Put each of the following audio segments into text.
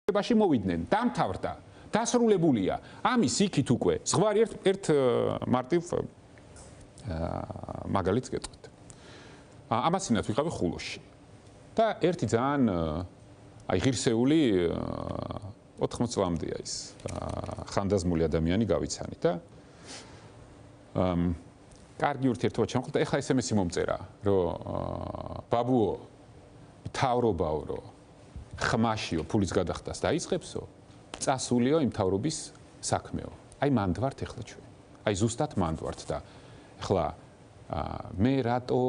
ბაში მოვიდნენ, დამთავრდა, დასრულებულია. ამის იქით უკვე ზღვარი ერთ მარტივ მაგალითს გეტყვით. ამასინაც ვიყავი ხულოში. და ერთი ძალიან ღირსეული 80 წლამდეა ის ხანდაზმული ადამიანი გავიცანი და კარგი ურთიერთობა ჩამოყალიბდა. ეხლა SMS-ი მომწერა, რომ ბაბუო, მთავრობაო, რომ ხმაშიო, ფულის გადახდას დაიწყებსო, წასულიო იმ მთავრობის საქმეო. აი მანდ ვართ ეხლა ჩვენ. აი ზუსტად მანდ ვართ და ეხლა მე რატო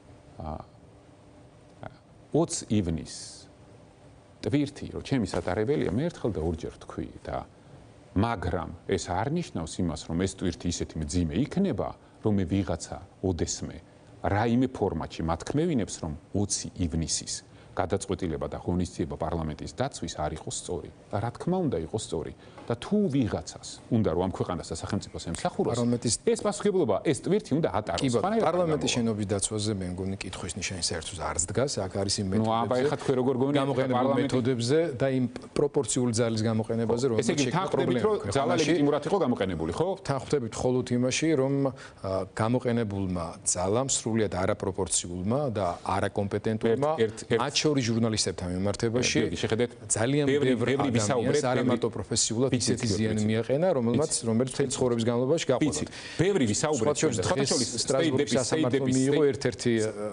20 ივნის ტვირთი, რომ ჩემი სატარებელია, მე ერთხელ და ორჯერ თქვი და მაგრამ ეს არ ნიშნავს იმას, რომ ეს ტვირთი ისეთი მძიმე იქნება, რომ მე ვიღაცა ოდესმე რაიმე ფორმატში მათქმევინებს, რომ 20 ივნისის გადაწყვეტილება და ღონისძიება პარლამენტის დაცვის არ იყოს სწორი. და რა თქმა უნდა იყოს სწორი. და თუ ვიღაცას უნდა რომ ამ ქვეყანას და სახელმწიფოს ემსახუროს, ეს პასუხისმგებლობა, ეს ტვირთი უნდა ატაროს. პარლამენტის შენობის დაცვაზე მე მგონი კითხვის ნიშანი საერთოდ არც დგას, აქ არის იმ მეთოდებზე. აბა ეხლა თქვენ როგორ გონიათ გამოყენებულ მეთოდებზე და იმ პროპორციული ძალის გამოყენებაზე, რომ ესე იგი თანხმდებით, რომ ძალა ლეგიტიმურად იყო გამოყენებული, ხო? თანხმდებით მხოლოდ იმაში, რომ გამოყენებულმა ძალამ სრულიად არაპროპორციულმა და არაკომპეტენტურმა მათ შორის ჟურნალისტებთან მიმართებაში ძალიან ბევრი ადამიანს არამარტო პროფესიულად ისეთი ზიანი მიაყენა, რომელიც მთელი ცხოვრების განმავლობაში გაყვანა. ბევრი ვისაუბრეთ, სტრასბურგის სასამართლომ მიიღო ერთ-ერთი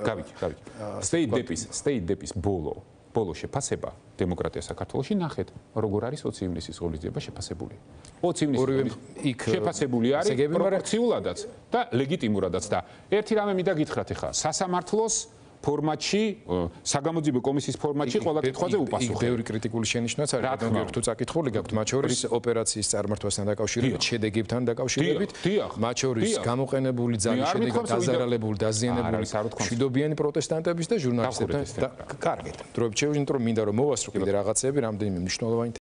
State Dep's ბოლო შეფასება დემოკრატია საქართველოში ნახეთ, როგორ არის 20 ივნისის ღონისძიება შეფასებული. 20 ივნისის შეფასებული არის პროპორციულადაც და ლეგიტიმურადაც და ერთი რამე მინდა გითხრათ ახლა, სასამართლოს ფორმატში, საგამოძიებო კომისიის ფორმატში ყველა კითხვაზე უპასუხე. იქ ბევრი კრიტიკული შენიშვნაც არის, რადგან გერთხუ წაკითხული გაქვთ, მათ შორის ოპერაციის წარმართვასთან დაკავშირებით, შედეგებთან დაკავშირებით, მათ შორის გამოყენებული ძალის შედეგად დაზარალებული, დაზიანებული მშვიდობიანი პროტესტანტების და ჟურნალისტებთან. კარგით. დროებით შევიჯინოთ, რომ მინდა რომ მოვასრულო კიდე რაღაცები, რამდენიმე მნიშვნელოვანი